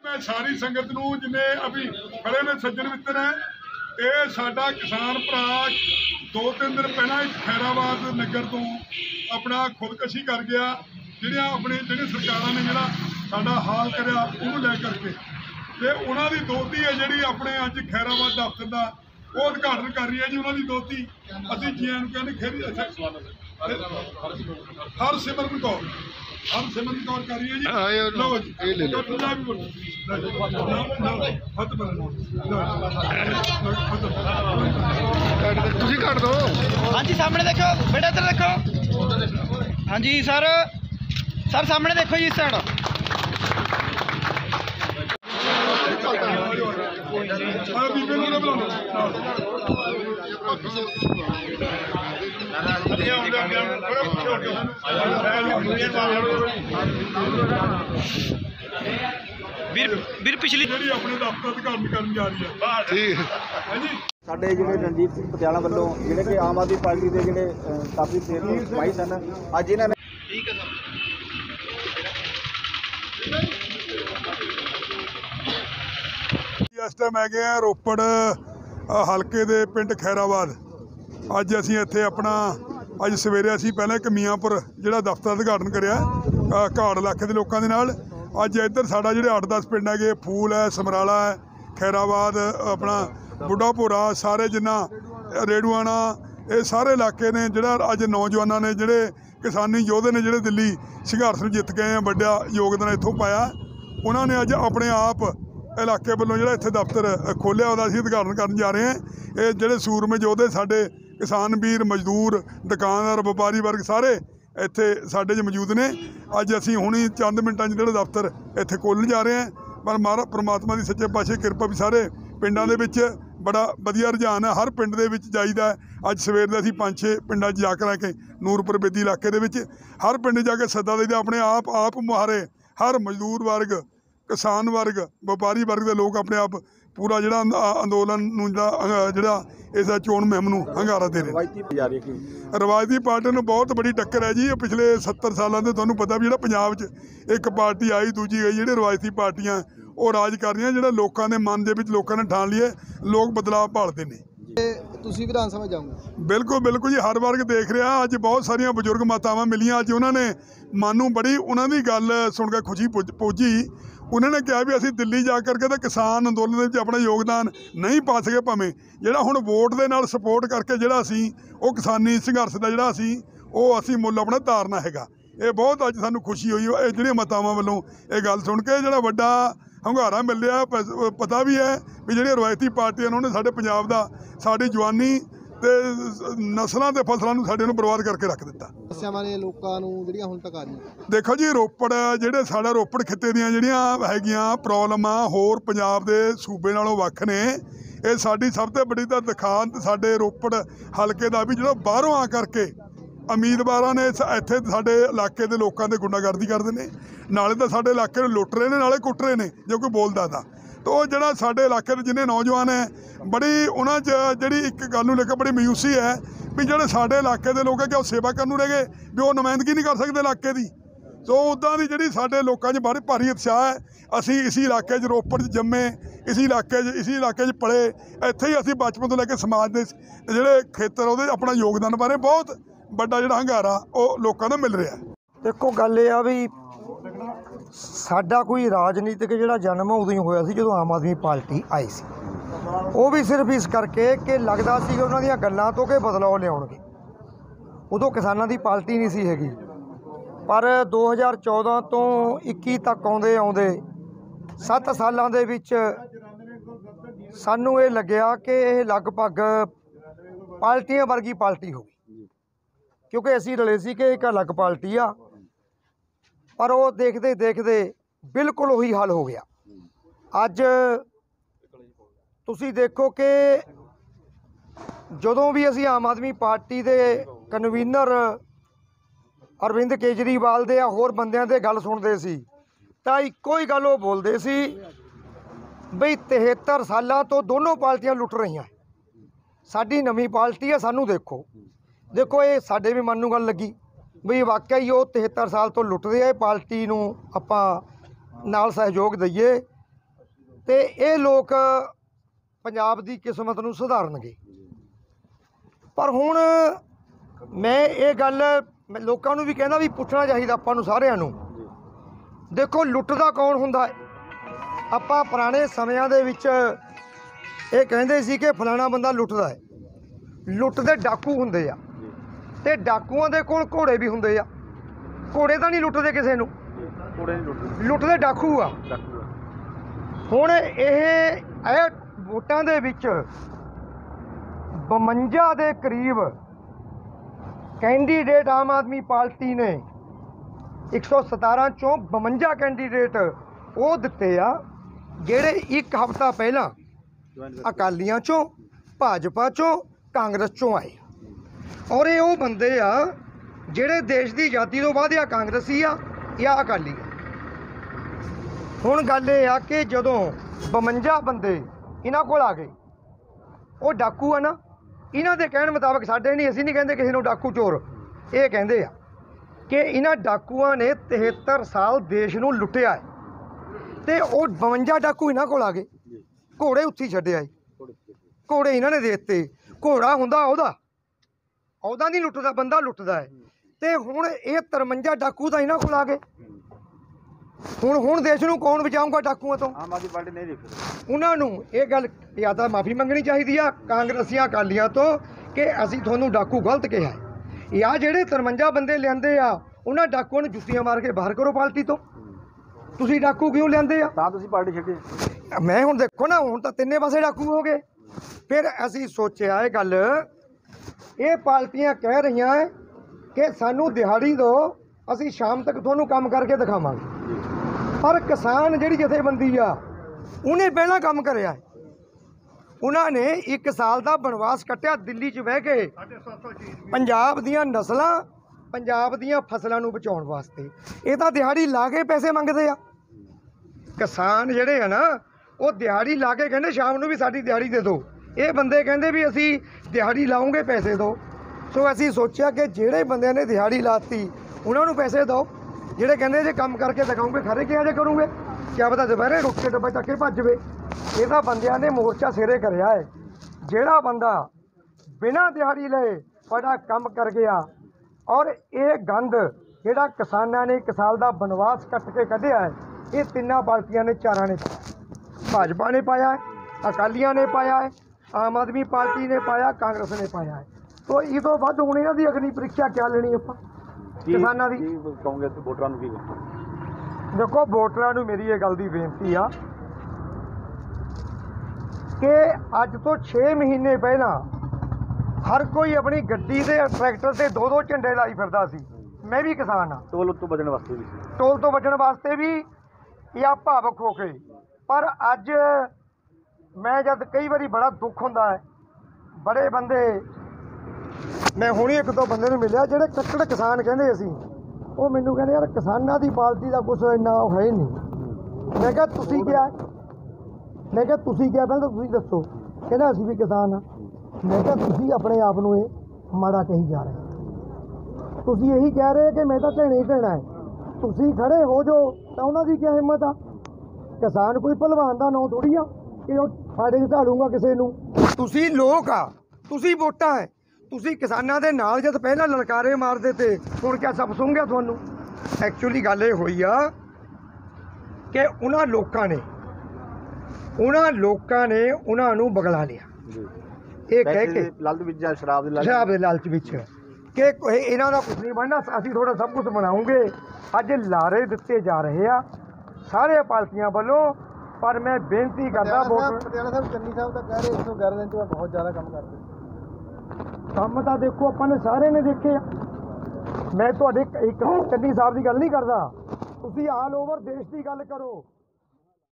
मैं सारी संगत नूं जिन्ने अभी खड़े ने सज्जन मित्र है, ये साडा किसान भरा 2-3 दिन पहला खैराबाद नगर तो अपना खुदकशी कर गया। जिहड़ियां अपने सरकारां ने जिहड़ा साडा हाल करिया उहनूं लै करके ते उन्हां दी दोती है जिहड़ी अपने अज खैराबाद दफ्तर दा वो उद्घाटन कर रही है जी। उन्हां दी दोती असीं जीआं नूं कहंदे खेरी हरसिमरन कौर कर रही है जी। लो जी पंजाबी बोलो तुसीं कट दो। हाँ जी सामने देखो बेटा, इधर देखो। हाँ जी सर सामने देखो जी इस साइड। ਵੀਰ ਪਿਛਲੀ ਜਿਹੜੀ ਆਪਣੇ ਦਫ਼ਤਰ ਉਦਘਾਟਨ ਕਰਨ ਜਾ ਰਹੀ ਹੈ। ਠੀਕ ਹੈ ਜੀ। ਸਾਡੇ ਜਿਹੜੇ ਰਣਜੀਤ ਸਿੰਘ ਪਟਿਆਲਾ ਵੱਲੋਂ ਜਿਹੜੇ ਕਿ ਆਮ ਆਦਮੀ ਪਾਰਟੀ ਦੇ ਜਿਹੜੇ ਕਾਫੀ ਦੇਰ ਤੋਂ ਸਪਾਈ ਸਨ, ਅੱਜ ਇਹਨਾਂ ਨੇ ਠੀਕ ਹੈ ਸਰ। ਇਸ ਟਾਈਮ ਹੈਗੇ ਆ ਰੋਪੜ ਹਲਕੇ ਦੇ ਪਿੰਡ ਖੈਰਾਬਾਦ। ਅੱਜ ਅਸੀਂ ਇੱਥੇ ਆਪਣਾ ਅੱਜ ਸਵੇਰੇ ਅਸੀਂ ਪਹਿਲਾਂ ਇੱਕ ਮੀਆਂਪੁਰ ਜਿਹੜਾ ਦਫ਼ਤਰ ਉਦਘਾਟਨ ਕਰਿਆ ਘਾੜ ਇਲਾਕੇ ਦੇ ਲੋਕਾਂ ਦੇ ਨਾਲ। ਅੱਜ ਇੱਧਰ ਸਾਡਾ ਜਿਹੜੇ 8-10 ਪਿੰਡ ਹੈਗੇ, ਫੂਲ ਹੈ, ਸਮਰਾਲਾ ਹੈ, ਖੈਰਾਬਾਦ, ਆਪਣਾ ਬੁੱਢਾ ਭੋਰਾ, ਸਾਰੇ ਜਿੰਨਾ ਰੇੜੂਆਣਾ, ਇਹ ਸਾਰੇ ਇਲਾਕੇ ਨੇ ਜਿਹੜਾ ਅੱਜ ਨੌਜਵਾਨਾਂ ਨੇ ਜਿਹੜੇ ਕਿਸਾਨੀ ਯੋਧੇ ਨੇ ਜਿਹੜੇ ਦਿੱਲੀ ਸੰਘਰਸ਼ ਨੂੰ ਜਿੱਤ ਗਏ ਆ, ਵੱਡਾ ਯੋਗਦਾਨ ਇੱਥੋਂ ਪਾਇਆ। ਉਹਨਾਂ ਨੇ ਅੱਜ ਆਪਣੇ ਆਪ ਇਲਾਕੇ ਵੱਲੋਂ ਜਿਹੜਾ ਇੱਥੇ ਦਫ਼ਤਰ ਖੋਲ੍ਹਿਆ, ਉਹਦਾ ਅਸੀਂ ਉਦਘਾਟਨ ਕਰਨ ਜਾ ਰਹੇ ਹਾਂ। ਇਹ ਜਿਹੜੇ ਸੂਰਮੇ ਯੋਧੇ ਸਾਡੇ ਕਿਸਾਨ ਵੀਰ, ਮਜ਼ਦੂਰ, ਦੁਕਾਨਦਾਰ, ਵਪਾਰੀ ਵਰਗ ਸਾਰੇ ਇੱਥੇ ਸਾਡੇ 'ਚ ਮੌਜੂਦ ਨੇ। ਅੱਜ ਅਸੀਂ ਹੁਣੀ ਚੰਦ ਮਿੰਟਾਂ 'ਚ ਜਿਹੜਾ ਦਫ਼ਤਰ ਇੱਥੇ ਖੋਲ੍ਹਣ ਜਾ ਰਹੇ ਹਾਂ। ਪਰ ਮਹਾਰਾਜ ਪ੍ਰਮਾਤਮਾ ਦੀ ਸੱਚੇ ਪਾਤਸ਼ਾਹ ਕਿਰਪਾ ਵੀ ਸਾਰੇ ਪਿੰਡਾਂ ਦੇ ਵਿੱਚ ਬੜਾ ਵਧੀਆ ਰੁਝਾਨ ਹੈ। ਹਰ ਪਿੰਡ ਦੇ ਵਿੱਚ ਜਾਈਦਾ। ਅੱਜ ਸਵੇਰ ਦੇ ਅਸੀਂ 5-6 ਪਿੰਡਾਂ 'ਚ ਜਾ ਕੇ ਕੇ ਨੂਰਪੁਰ ਬੇਦੀ ਇਲਾਕੇ ਦੇ ਵਿੱਚ ਹਰ ਪਿੰਡ ਜਾ ਕੇ ਸੱਦਾ ਦੇਈਦਾ। ਆਪਣੇ ਆਪ ਮੁਹਾਰੇ ਹਰ ਮਜ਼ਦੂਰ ਵਰਗ, ਕਿਸਾਨ ਵਰਗ, ਵਪਾਰੀ ਵਰਗ ਦੇ ਲੋਕ ਆਪਣੇ ਆਪ ਪੂਰਾ ਜਿਹੜਾ ਅੰਦੋਲਨ ਨੂੰ ਜਿਹੜਾ ਇਸ ਚੋਣ ਮੁਹਿੰਮ ਨੂੰ ਹੰਗਾਰਾ ਦੇ ਰਹੇ। ਰਵਾਇਤੀ ਪਾਰਟੀ ਨੂੰ ਬਹੁਤ ਬੜੀ ਟੱਕਰ ਹੈ ਜੀ। ਪਿਛਲੇ 70 ਸਾਲਾਂ ਦੇ ਤੁਹਾਨੂੰ ਪਤਾ ਵੀ ਜਿਹੜਾ ਪੰਜਾਬ 'ਚ ਇੱਕ ਪਾਰਟੀ ਆਈ, ਦੂਜੀ ਗਈ। ਜਿਹੜੇ ਰਵਾਇਤੀ ਪਾਰਟੀਆਂ ਉਹ ਰਾਜ ਕਰ ਰਹੀਆਂ। ਜਿਹੜਾ ਲੋਕਾਂ ਦੇ ਮਨ ਦੇ ਵਿੱਚ ਲੋਕਾਂ ਨੇ ਠਾਣ ਲਈਏ, ਲੋਕ ਬਦਲਾਅ ਭਾਲਦੇ ਨੇ। ਤੁਸੀਂ ਵਿਧਾਨ ਸਭਾ ਜਾਓਗੇ? ਬਿਲਕੁਲ ਜੀ। ਹਰ ਵਰਗ ਦੇਖ ਰਿਹਾ। ਅੱਜ ਬਹੁਤ ਸਾਰੀਆਂ ਬਜ਼ੁਰਗ ਮਾਤਾਵਾਂ ਮਿਲੀਆਂ। ਅੱਜ ਉਹਨਾਂ ਨੇ ਮਨ ਨੂੰ ਬੜੀ ਉਹਨਾਂ ਦੀ ਗੱਲ ਸੁਣ ਕੇ ਖੁਸ਼ੀ ਪੁੱਜੀ। ਉਹਨਾਂ ਨੇ ਕਿਹਾ ਵੀ ਅਸੀਂ ਦਿੱਲੀ ਜਾ ਕਰਕੇ ਤਾਂ ਕਿਸਾਨ ਅੰਦੋਲਨ ਦੇ ਵਿੱਚ ਆਪਣਾ ਯੋਗਦਾਨ ਨਹੀਂ ਪਾ ਸਕੇ, ਭਾਵੇਂ ਜਿਹੜਾ ਹੁਣ ਵੋਟ ਦੇ ਨਾਲ ਸਪੋਰਟ ਕਰਕੇ ਜਿਹੜਾ ਅਸੀਂ ਉਹ ਕਿਸਾਨੀ ਸੰਘਰਸ਼ ਦਾ ਜਿਹੜਾ ਅਸੀਂ ਮੁੱਲ ਆਪਣਾ ਧਾਰਨਾ ਹੈਗਾ। ਇਹ ਬਹੁਤ ਅੱਜ ਸਾਨੂੰ ਖੁਸ਼ੀ ਹੋਈ ਇਹ ਜਿਹੜੀਆਂ ਮਾਤਾਵਾਂ ਵੱਲੋਂ ਇਹ ਗੱਲ ਸੁਣ ਕੇ। ਜਿਹੜਾ ਵੱਡਾ ਹੁੰਗਾਰਾ ਮਿਲ ਰਿਹਾ, ਪਤਾ ਵੀ ਹੈ ਵੀ ਜਿਹੜੀਆਂ ਰਵਾਇਤੀ ਪਾਰਟੀਆਂ ਉਹਨਾਂ ਨੇ ਸਾਡੇ ਪੰਜਾਬ ਦਾ, ਸਾਡੀ ਜਵਾਨੀ ਤੇ ਨਸਲਾਂ ਤੇ ਫਸਲਾਂ ਨੂੰ ਸਾਡੇ ਨੂੰ ਬਰਬਾਦ ਕਰਕੇ ਰੱਖ ਦਿੱਤਾ। ਸਮੱਸਿਆਵਾਂ ਨੇ ਲੋਕਾਂ ਨੂੰ ਜਿਹੜੀਆਂ ਹੁਣ ਤੱਕ ਆ ਰਹੀਆਂ, ਦੇਖੋ ਜੀ, ਰੋਪੜ ਜਿਹੜੇ ਸਾਡਾ ਰੋਪੜ ਖਿੱਤੇ ਦੀਆਂ ਜਿਹੜੀਆਂ ਹੈਗੀਆਂ ਪ੍ਰੋਬਲਮਾਂ ਹੋਰ ਪੰਜਾਬ ਦੇ ਸੂਬੇ ਨਾਲੋਂ ਵੱਖ ਨੇ। ਇਹ ਸਾਡੀ ਸਭ ਤੋਂ ਵੱਡੀ ਤਾਂ ਦਿਖਾਂਤ ਸਾਡੇ ਰੋਪੜ ਹਲਕੇ ਦਾ ਵੀ ਜਿਹੜਾ ਬਾਹਰੋਂ ਆ ਕਰਕੇ ਉਮੀਦਵਾਰਾਂ ਨੇ ਇੱਥੇ ਸਾਡੇ ਇਲਾਕੇ ਦੇ ਲੋਕਾਂ ਦੇ ਗੁੰਡਾਗਰਦੀ ਕਰਦੇ ਨੇ। ਨਾਲੇ ਤਾਂ ਸਾਡੇ ਇਲਾਕੇ ਨੂੰ ਲੁੱਟ ਰਹੇ ਨੇ, ਨਾਲੇ ਕੁੱਟ ਰਹੇ ਨੇ ਜੇ ਕੋਈ ਬੋਲਦਾ ਤਾਂ। तो ਜਿਹੜਾ ਸਾਡੇ ਇਲਾਕੇ ਦੇ ਜਿੰਨੇ ਨੌਜਵਾਨ ਹੈ, ਬੜੀ ਉਹਨਾਂ 'ਚ ਜਿਹੜੀ ਇੱਕ ਗੱਲ ਨੂੰ ਲੈ ਕੇ ਬੜੀ ਮਾਯੂਸੀ ਹੈ ਵੀ ਜਿਹੜੇ ਸਾਡੇ ਇਲਾਕੇ ਦੇ ਲੋਕ ਹੈ ਕਿ ਉਹ ਸੇਵਾ ਕਰਨ ਨੂੰ ਰਹਿ ਗਏ, ਵੀ ਉਹ ਨੁਮਾਇੰਦਗੀ ਨਹੀਂ ਕਰ ਸਕਦੇ ਇਲਾਕੇ ਦੀ। ਸੋ ਉੱਦਾਂ ਦੀ ਜਿਹੜੀ ਸਾਡੇ ਲੋਕਾਂ 'ਚ ਬੜੀ ਭਾਰੀ ਉਤਸ਼ਾਹ ਹੈ। ਅਸੀਂ ਇसी ਇਲਾਕੇ 'ਚ ਰੋਪੜ 'ਚ ਜੰਮੇ, ਇसी ਇਲਾਕੇ 'ਚ ਪਲੇ, ਇੱਥੇ ਹੀ ਅਸੀਂ ਬਚਪਨ ਤੋਂ ਲੈ ਕੇ ਸਮਾਜ ਦੇ ਜਿਹੜੇ ਖੇਤਰ ਉਹਦੇ ਆਪਣਾ ਯੋਗਦਾਨ ਬਾਰੇ ਬਹੁਤ ਵੱਡਾ ਜਿਹੜਾ ਹੰਗਾਰਾ ਉਹ ਲੋਕਾਂ ਦਾ ਮਿਲ ਰਿਹਾ। ਦੇਖੋ ਗੱਲ ਇਹ ਆ ਵੀ ਸਾਡਾ ਕੋਈ ਰਾਜਨੀਤਿਕ ਜਿਹੜਾ ਜਨਮ ਉਦੋਂ ਹੀ ਹੋਇਆ ਸੀ ਜਦੋਂ ਆਮ ਆਦਮੀ ਪਾਰਟੀ ਆਈ ਸੀ। ਉਹ ਵੀ ਸਿਰਫ ਇਸ ਕਰਕੇ ਕਿ ਲੱਗਦਾ ਸੀ ਕਿ ਉਹਨਾਂ ਦੀਆਂ ਗੱਲਾਂ ਤੋਂ ਕਿ ਬਦਲਾਅ ਲਿਆਉਣਗੇ। ਉਦੋਂ ਕਿਸਾਨਾਂ ਦੀ ਪਾਰਟੀ ਨਹੀਂ ਸੀ ਹੈਗੀ। ਪਰ 2014 ਤੋਂ 21 ਤੱਕ ਆਉਂਦੇ 7 ਸਾਲਾਂ ਦੇ ਵਿੱਚ ਸਾਨੂੰ ਇਹ ਲੱਗਿਆ ਕਿ ਇਹ ਲਗਭਗ ਪਾਰਟੀਆਂ ਵਰਗੀ ਪਾਰਟੀ ਹੋ ਗਈ, ਕਿਉਂਕਿ ਅਸੀਂ ਰਲੇ ਸੀ ਕਿ ਇੱਕ ਅਲੱਗ ਪਾਰਟੀ ਆ। ਪਰ ਉਹ ਦੇਖਦੇ ਦੇਖਦੇ ਬਿਲਕੁਲ ਉਹੀ ਹਾਲ ਹੋ ਗਿਆ। ਅੱਜ ਤੁਸੀਂ ਦੇਖੋ ਕਿ ਜਦੋਂ ਵੀ ਅਸੀਂ ਆਮ ਆਦਮੀ ਪਾਰਟੀ ਦੇ ਕਨਵੀਨਰ ਅਰਵਿੰਦ ਕੇਜਰੀਵਾਲ ਦੇ ਜਾਂ ਹੋਰ ਬੰਦਿਆਂ ਦੇ ਗੱਲ ਸੁਣਦੇ ਸੀ ਤਾਂ ਇੱਕੋ ਹੀ ਗੱਲ ਉਹ ਬੋਲਦੇ ਸੀ ਬਈ 73 ਸਾਲਾਂ ਤੋਂ ਦੋਨੋਂ ਪਾਰਟੀਆਂ ਲੁੱਟ ਰਹੀਆਂ। ਸਾਡੀ ਨਵੀਂ ਪਾਰਟੀ ਹੈ, ਸਾਨੂੰ ਦੇਖੋ। ਇਹ ਸਾਡੇ ਵੀ ਮਨ ਨੂੰ ਗੱਲ ਲੱਗੀ ਵੀ ਵਾਕਿਆ ਹੀ ਉਹ 73 ਸਾਲ ਤੋਂ ਲੁੱਟਦੇ ਆ। ਪਾਰਟੀ ਨੂੰ ਆਪਾਂ ਨਾਲ ਸਹਿਯੋਗ ਦਈਏ ਤੇ ਇਹ ਲੋਕ ਪੰਜਾਬ ਦੀ ਕਿਸਮਤ ਨੂੰ ਸੁਧਾਰਨਗੇ। ਪਰ ਹੁਣ ਮੈਂ ਇਹ ਗੱਲ ਲੋਕਾਂ ਨੂੰ ਵੀ ਕਹਿੰਦਾ ਵੀ ਪੁੱਛਣਾ ਚਾਹੀਦਾ ਆਪਾਂ ਨੂੰ ਸਾਰਿਆਂ ਨੂੰ। ਦੇਖੋ ਲੁੱਟਦਾ ਕੌਣ ਹੁੰਦਾ ਹੈ? ਆਪਾਂ ਪੁਰਾਣੇ ਸਮਿਆਂ ਦੇ ਵਿੱਚ ਇਹ ਕਹਿੰਦੇ ਸੀ ਕਿ ਫਲਾਣਾ ਬੰਦਾ ਲੁੱਟਦਾ ਹੈ। ਲੁੱਟਦੇ ਡਾਕੂ ਹੁੰਦੇ ਆ ਤੇ ਡਾਕੂਆਂ ਦੇ ਕੋਲ ਘੋੜੇ ਵੀ ਹੁੰਦੇ ਆ। ਘੋੜੇ ਤਾਂ ਨਹੀਂ ਲੁੱਟਦੇ ਕਿਸੇ ਨੂੰ, ਲੁੱਟਦੇ ਡਾਕੂ ਆ। ਹੁਣ ਇਹ ਵੋਟਾਂ ਦੇ ਵਿੱਚ 52 ਦੇ ਕਰੀਬ ਕੈਂਡੀਡੇਟ ਆਮ ਆਦਮੀ ਪਾਰਟੀ ਨੇ 117 ਚੋਂ 52 ਕੈਂਡੀਡੇਟ ਉਹ ਦਿੱਤੇ ਆ ਜਿਹੜੇ ਇੱਕ ਹਫ਼ਤਾ ਪਹਿਲਾਂ ਅਕਾਲੀਆਂ ਚੋਂ, ਭਾਜਪਾ ਚੋਂ, ਕਾਂਗਰਸ ਚੋਂ ਆਏ। ਔਰ ਇਹ ਉਹ ਬੰਦੇ ਆ ਜਿਹੜੇ ਦੇਸ਼ ਦੀ ਆਜ਼ਾਦੀ ਤੋਂ ਬਾਅਦ ਜਾਂ ਕਾਂਗਰਸੀ ਆ ਜਾਂ ਅਕਾਲੀ ਆ। ਹੁਣ ਗੱਲ ਇਹ ਆ ਕਿ ਜਦੋਂ 52 ਬੰਦੇ ਇਹਨਾਂ ਕੋਲ ਆ ਗਏ, ਉਹ ਡਾਕੂ ਆ ਨਾ, ਇਹਨਾਂ ਦੇ ਕਹਿਣ ਮੁਤਾਬਕ, ਸਾਡੇ ਨਹੀਂ, ਅਸੀਂ ਨਹੀਂ ਕਹਿੰਦੇ ਕਿਸੇ ਨੂੰ ਡਾਕੂ ਚੋਰ, ਇਹ ਕਹਿੰਦੇ ਆ ਕਿ ਇਹਨਾਂ ਡਾਕੂਆਂ ਨੇ 73 ਸਾਲ ਦੇਸ਼ ਨੂੰ ਲੁੱਟਿਆ ਹੈ ਤੇ ਉਹ 52 ਡਾਕੂ ਇਹਨਾਂ ਕੋਲ ਆ ਗਏ। ਘੋੜੇ ਉੱਥੇ ਹੀ ਛੱਡਿਆ, ਘੋੜੇ ਇਹਨਾਂ ਨੇ ਦੇ ਦਿੱਤੇ। ਘੋੜਾ ਹੁੰਦਾ ਉਹਦਾ ਨਹੀਂ ਲੁੱਟਦਾ, ਬੰਦਾ ਲੁੱਟਦਾ ਹੈ। ਤੇ ਹੁਣ ਇਹ 53 ਡਾਕੂ ਤਾਂ ਇਹਨਾਂ ਕੋਲ ਆ ਗਏ। ਹੁਣ ਦੇਸ਼ ਨੂੰ ਕੌਣ ਬਚਾਊਗਾ ਡਾਕੂਆਂ ਤੋਂ? ਆਮ ਆਦਮੀ ਪਾਰਟੀ ਨਹੀਂ ਦੇਖਦੀ। ਉਹਨਾਂ ਨੂੰ ਇਹ ਗੱਲ ਜਾਂ ਤਾਂ ਮਾਫੀ ਮੰਗਣੀ ਚਾਹੀਦੀ ਆ ਕਾਂਗਰਸੀਆਂ ਅਕਾਲੀਆਂ ਤੋਂ ਕਿ ਅਸੀਂ ਤੁਹਾਨੂੰ ਡਾਕੂ ਗਲਤ ਕਿਹਾ ਹੈ, ਜਾਂ ਜਿਹੜੇ 53 ਬੰਦੇ ਲਿਆਂਦੇ ਆ ਉਹਨਾਂ ਡਾਕੂਆਂ ਨੂੰ ਜੁੱਤੀਆਂ ਮਾਰ ਕੇ ਬਾਹਰ ਕਰੋ ਪਾਰਟੀ ਤੋਂ। ਤੁਸੀਂ ਡਾਕੂ ਕਿਉਂ ਲਿਆਂਦੇ ਆ? ਤਾਂ ਤੁਸੀਂ ਪਾਰਟੀ ਛੱਡੀ। ਮੈਂ ਹੁਣ ਦੇਖੋ ਨਾ, ਹੁਣ ਤਾਂ ਤਿੰਨੇ ਪਾਸੇ ਡਾਕੂ ਹੋ ਗਏ। ਫਿਰ ਅਸੀਂ ਸੋਚਿਆ ਇਹ ਗੱਲ, ਇਹ ਪਾਰਟੀਆਂ ਕਹਿ ਰਹੀਆਂ ਹੈ ਕਿ ਸਾਨੂੰ ਦਿਹਾੜੀ ਦਿਓ, ਅਸੀਂ ਸ਼ਾਮ ਤੱਕ ਤੁਹਾਨੂੰ ਕੰਮ ਕਰਕੇ ਦਿਖਾਵਾਂਗੇ। ਪਰ ਕਿਸਾਨ ਜਿਹੜੀ ਜਥੇਬੰਦੀ ਆ ਉਹਨੇ ਪਹਿਲਾਂ ਕੰਮ ਕਰਿਆ ਹੈ। ਉਹਨਾਂ ਨੇ 1 ਸਾਲ ਦਾ ਬਨਵਾਸ ਕੱਟਿਆ ਦਿੱਲੀ 'ਚ ਬਹਿ ਕੇ ਪੰਜਾਬ ਦੀਆਂ ਨਸਲਾਂ, ਪੰਜਾਬ ਦੀਆਂ ਫਸਲਾਂ ਨੂੰ ਬਚਾਉਣ ਵਾਸਤੇ। ਇਹ ਤਾਂ ਦਿਹਾੜੀ ਲਾ ਕੇ ਪੈਸੇ ਮੰਗਦੇ ਆ। ਕਿਸਾਨ ਜਿਹੜੇ ਆ ਨਾ, ਉਹ ਦਿਹਾੜੀ ਲਾ ਕੇ ਕਹਿੰਦੇ ਸ਼ਾਮ ਨੂੰ ਵੀ ਸਾਡੀ ਦਿਹਾੜੀ ਦੇ ਦਿਓ। ਇਹ ਬੰਦੇ ਕਹਿੰਦੇ ਵੀ ਅਸੀਂ ਦਿਹਾੜੀ ਲਾਉਂਗੇ, ਪੈਸੇ ਦਿਓ। ਸੋ ਅਸੀਂ ਸੋਚਿਆ ਕਿ ਜਿਹੜੇ ਬੰਦਿਆਂ ਨੇ ਦਿਹਾੜੀ ਲਾਤੀ ਉਹਨਾਂ ਨੂੰ ਪੈਸੇ ਦਿਓ। ਜਿਹੜੇ ਕਹਿੰਦੇ ਜੇ ਕੰਮ ਕਰਕੇ ਦਿਖਾਉਂਗੇ, ਖਰੇ ਕਿਹਾ ਜੇ ਕਰੂੰਗੇ, ਕਿਆ ਪਤਾ ਦੁਪਹਿਰੇ ਰੁੱਕ ਕੇ ਡੱਬਾ ਚੱਕ ਕੇ ਭੱਜ ਜਾਵੇ। ਇਹ ਤਾਂ ਬੰਦਿਆਂ ਨੇ ਮੋਰਚਾ ਸਿਰੇ ਕਰਿਆ ਹੈ। ਜਿਹੜਾ ਬੰਦਾ ਬਿਨਾਂ ਦਿਹਾੜੀ ਲਏ ਬੜਾ ਕੰਮ ਕਰ ਗਿਆ, ਔਰ ਇਹ ਗੰਦ ਜਿਹੜਾ ਕਿਸਾਨਾਂ ਨੇ 1 ਸਾਲ ਦਾ ਬਨਵਾਸ ਕੱਟ ਕੇ ਕੱਢਿਆ ਹੈ, ਇਹ ਤਿੰਨਾਂ ਪਾਰਟੀਆਂ ਨੇ, ਚਾਰਾਂ ਨੇ, ਭਾਜਪਾ ਨੇ ਪਾਇਆ ਹੈ, ਅਕਾਲੀਆਂ ਨੇ ਪਾਇਆ ਹੈ, ਆਮ ਆਦਮੀ ਪਾਰਟੀ ਨੇ ਪਾਇਆ, ਕਾਂਗਰਸ ਨੇ ਪਾਇਆ ਹੈ। ਤੋ ਇਹ ਤੋਂ ਵੱਧ ਹੁਣ ਇਹਨਾਂ ਦੀ ਅਗਨੀ ਪ੍ਰੀਖਿਆ ਕਿਆ ਲੈਣੀ ਆਪਾਂ ਕਿਸਾਨਾਂ ਦੀ? ਕਾਂਗਰਸ ਵੋਟਰਾਂ ਨੂੰ ਕੀ ਦੇਖੋ, ਵੋਟਰਾਂ ਨੂੰ ਮੇਰੀ ਇਹ ਗੱਲ ਦੀ ਬੇਨਤੀ ਆ ਕਿ ਅੱਜ ਤੋਂ 6 ਮਹੀਨੇ ਪਹਿਲਾਂ ਹਰ ਕੋਈ ਆਪਣੀ ਗੱਡੀ ਦੇ ਟਰੈਕਟਰ ਤੇ 2-2 ਝੰਡੇ ਲਾਈ ਫਿਰਦਾ ਸੀ। ਮੈਂ ਵੀ ਕਿਸਾਨ ਆ। ਟੋਲ ਤੋਂ ਬਚਣ ਵਾਸਤੇ ਵੀ, ਟੋਲ ਤੋਂ ਬਚਣ ਵਾਸਤੇ ਵੀ ਜਾਂ ਭਾਵੁਕ ਹੋ ਕੇ। ਪਰ ਅੱਜ ਮੈਂ ਜਦ ਕਈ ਵਾਰੀ ਬੜਾ ਦੁੱਖ ਹੁੰਦਾ ਹੈ, ਬੜੇ ਬੰਦੇ, ਮੈਂ ਹੁਣੇ 1-2 ਬੰਦੇ ਨੂੰ ਮਿਲਿਆ ਜਿਹੜੇ ਕੱਟੜ ਕਿਸਾਨ ਕਹਿੰਦੇ ਅਸੀਂ, ਉਹ ਮੈਨੂੰ ਕਹਿੰਦੇ ਯਾਰ ਕਿਸਾਨਾਂ ਦੀ ਪਾਰਟੀ ਦਾ ਕੁਛ ਇੰਨਾ ਉਹ ਹੈ ਨਹੀਂ। ਮੈਂ ਕਿਹਾ ਤੁਸੀਂ ਕਿਹਾ? ਮੈਂ ਕਿਹਾ ਤੁਸੀਂ ਕਿਹਾ? ਪਹਿਲਾਂ ਤੁਸੀਂ ਦੱਸੋ। ਕਹਿੰਦਾ ਅਸੀਂ ਵੀ ਕਿਸਾਨ ਆ। ਮੈਂ ਕਿਹਾ ਤੁਸੀਂ ਆਪਣੇ ਆਪ ਨੂੰ ਇਹ ਮਾੜਾ ਕਹੀ ਜਾ ਰਹੇ। ਤੁਸੀਂ ਇਹੀ ਕਹਿ ਰਹੇ ਕਿ ਮੈਂ ਤਾਂ ਢਹਿਣਾ ਹੀ ਢਹਿਣਾ ਹੈ। ਤੁਸੀਂ ਖੜੇ ਹੋ ਜਾਓ ਤਾਂ ਉਹਨਾਂ ਦੀ ਕੀ ਹਿੰਮਤ ਆ? ਕਿਸਾਨ ਕੋਈ ਭਲਵਾਨ ਦਾ ਨਾਂ ਥੋੜ੍ਹੀ ਆ ਕਿ ਉਹ ਫਾੜੇ 'ਚ ਢਾਲੂਗਾ ਕਿਸੇ ਨੂੰ। ਤੁਸੀਂ ਲੋਕ ਆ, ਤੁਸੀਂ ਵੋਟਾਂ ਹੈ, ਤੁਸੀਂ ਕਿਸਾਨਾਂ ਦੇ ਨਾਲ ਜਦ ਪਹਿਲਾਂ ਲਲਕਾਰੇ ਮਾਰਦੇ ਤੇ ਹੁਣ ਕਿਆ ਸਭ ਸੁਣ ਗਿਆ ਤੁਹਾਨੂੰ? ਐਕਚੁਅਲੀ ਗੱਲ ਇਹ ਹੋਈ ਆ ਕਿ ਉਹਨਾਂ ਲੋਕਾਂ ਨੇ ਉਹਨਾਂ ਨੂੰ ਬਗਲਾ ਲਿਆ, ਇਹ ਕਹਿ ਕੇ ਲਾਲਚ ਵਿੱਚ ਜਾਂ ਸ਼ਰਾਬ ਦੇ ਲਾਲਚ ਵਿੱਚ ਕਿ ਇਹਨਾਂ ਦਾ ਕੁਝ ਨਹੀਂ ਬਣਨਾ, ਅਸੀਂ ਥੋੜਾ ਸਭ ਕੁਝ ਬਣਾਉਂਗੇ। ਅੱਜ ਲਾਰੇ ਦਿੱਤੇ ਜਾ ਰਹੇ ਆ ਸਾਰੇ ਪਾਰਟੀਆਂ ਵੱਲੋਂ। ਪਰ ਮੈਂ ਬੇਨਤੀ ਕਰਦਾ, ਪਟਿਆਲਾ ਸਾਹਿਬ ਚੰਨੀ ਸਾਹਿਬ ਤਾਂ ਕਹਿ ਰਹੇ 111 ਦਿਨ 'ਚ ਬਹੁਤ ਜ਼ਿਆਦਾ ਕੰਮ ਕਰਦੇ। ਕੰਮ ਤਾਂ ਦੇਖੋ ਆਪਾਂ ਨੇ ਸਾਰੇ ਨੇ ਦੇਖੇ ਆ। ਮੈਂ ਤੁਹਾਡੇ ਇੱਕ ਚੰਨੀ ਸਾਹਿਬ ਦੀ ਗੱਲ ਨਹੀਂ ਕਰਦਾ, ਤੁਸੀਂ ਆਲ ਓਵਰ ਦੇਸ਼ ਦੀ ਗੱਲ ਕਰੋ।